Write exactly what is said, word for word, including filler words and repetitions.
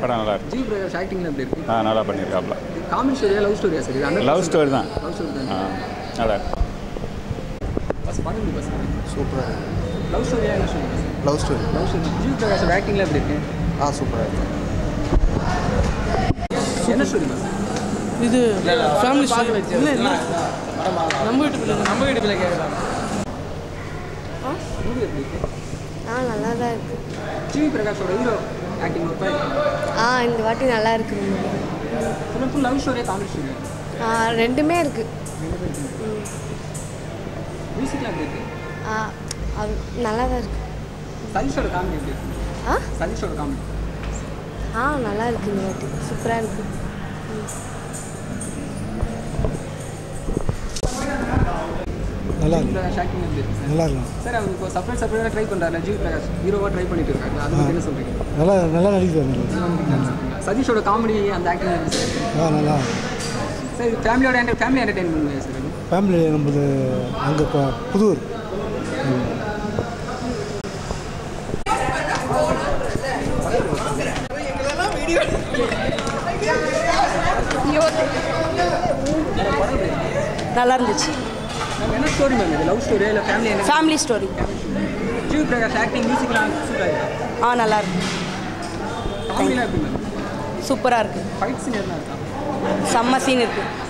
படம் நல்லா இருக்கு. ஜி பிரகாஷ் ஆக்டிங்ல எப்படி இருக்கு? ஆ நல்லா பண்ணியிருக்காப்ல. காமெடி ஸ்டோரியா லவ் ஸ்டோரியா சார்? இது லவ் ஸ்டோரி தான். லவ் ஸ்டோரி தான். ஆ நல்லா இருக்கு. பஸ் படம் எப்படி பஸ்? சூப்பராக இருக்கு. லவ் ஸ்டோரியா என்ன story? Love story. Love story. G Prakash ஆக்டிங்ல எப்படி இருக்கு? ஆ சூப்பராக இருக்கு. என்ன ஸ்டோரி பஸ்? இது ஃபேமிலி ஸ்டோரி. இல்லை இல்லை நம்ம வீட்டு பிள்ளை நம்ம வீட்டு பிள்ளை கேட்கலாம். ஆ மூவி எப்படி இருக்கு? ஆ நல்லா தான் இருக்கு. ஜி பிரகாஷோட ஹீரோ ஆக்டிங் ஒர்க் ஆ ஆ இந்த வாட்டி நல்லா இருக்கு. ஃபுல் ஃபுல் லவ் ஸ்டோரியா காமெடி ஸ்டோரியா? ஆ ரெண்டுமே இருக்கு. மியூசிக்லாம் எப்படி இருக்கு? ஆ அது நல்லா தான் இருக்கு. சதீஷோட காமெடி எப்படி இருக்கு? ஆ சதீஷோட காமெடி ஆ நல்லா இருக்கு. இந்த வாட்டி சூப்பராக இருக்கு. நல்லா இருக்கு. பிரகாஷ் ஆக்டிங் எப்படி இருக்கு? நல்லா இருக்கும் சார் அவர் இப்போ செப்பரேட் செப்பரேட்டாக ட்ரை பண்ணுறாரு. ஜி பிரகாஷ் ஹீரோவாக ட்ரை பண்ணிட்டு இருக்காரு. அதை பற்றி என்ன சொல்கிறீங்க? நல்லா நல்லா நடிக்கிறார். சதீஷோட காமெடி அந்த ஆக்டிங் எப்படி சார்? ஆ நல்லா சார் இது ஃபேமிலியோட enter family entertainment sir. Family நம்மளது அங்கே புதூர். நல்லா இருந்துச்சு. என்ன ஸ்டோரி மேம்? இது லவ் ஸ்டோரியா இல்லை family? Family story. G Prakash acting மியூசிக்லாம் சூப்பராக இருக்கு. ஆ நல்லா இருக்கு. காமெடிலாம் எப்படி மேம்? சூப்பராக இருக்கு. ஃபைட் சீன் என்ன இருக்கா? செம்ம சீன் இருக்குது.